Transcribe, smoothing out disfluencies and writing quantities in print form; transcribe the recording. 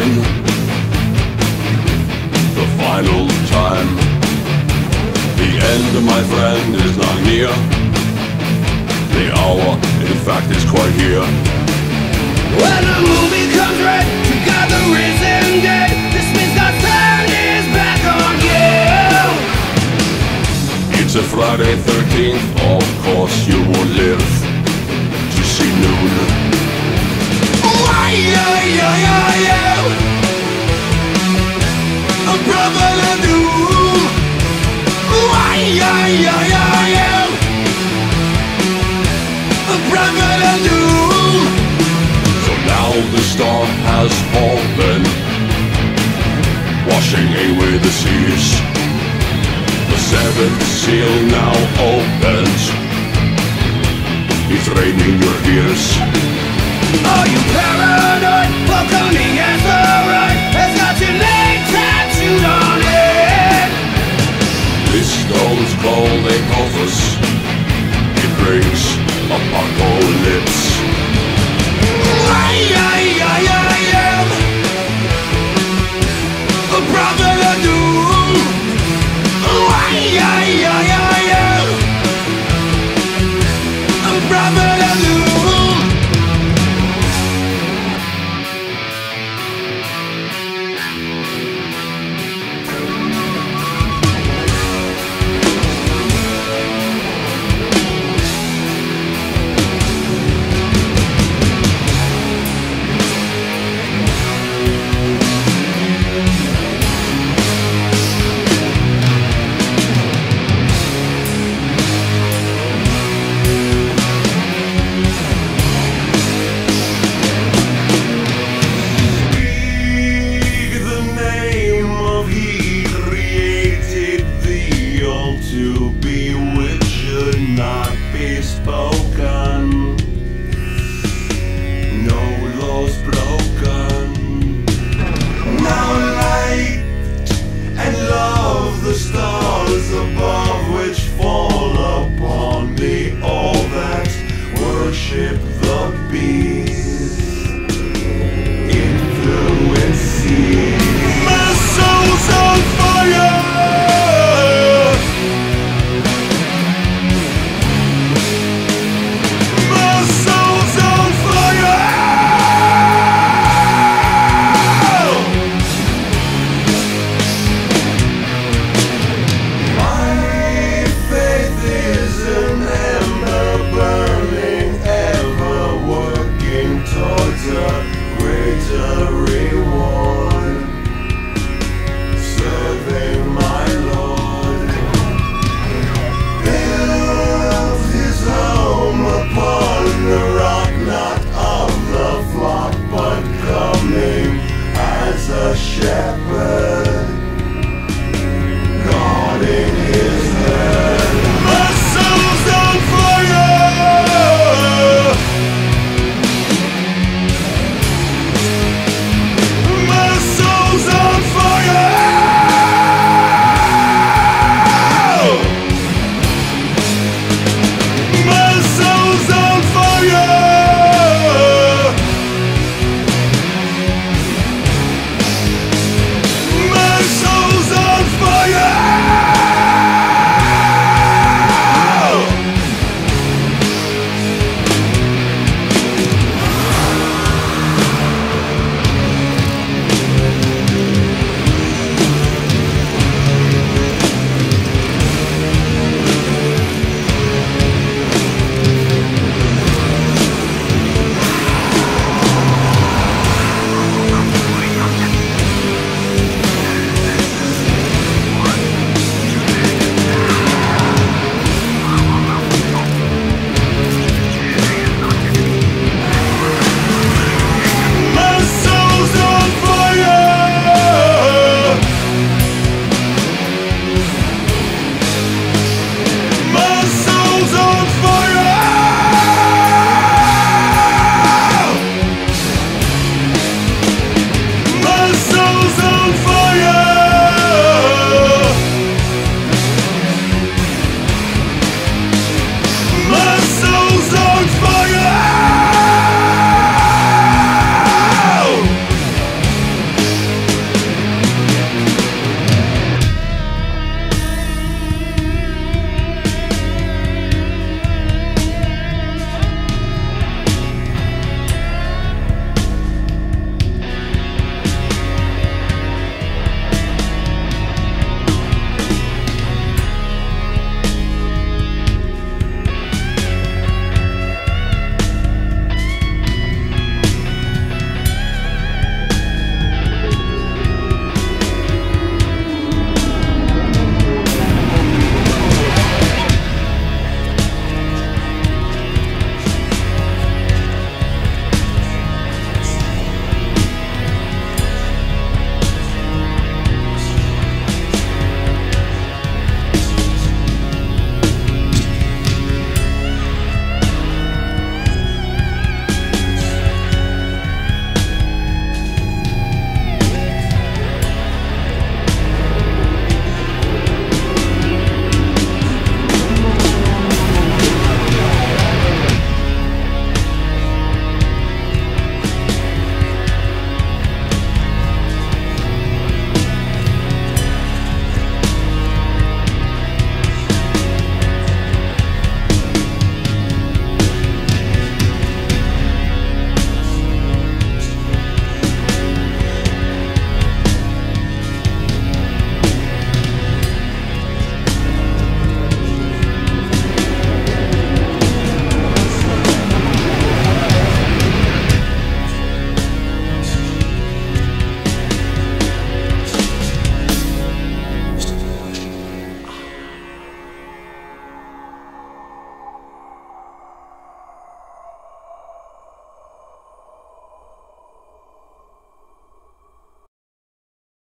deadagain. The final time. The end, my friend, is not near. The hour, in fact, is quite here. When the movie comes right to God the risen day, this means God's hand is back on you. It's a Friday 13th, of course you will live to see noon. A brother to doom. A brother to doom. So now the star has fallen, washing away the seas. The seventh seal now opens. It's raining your ears. Are you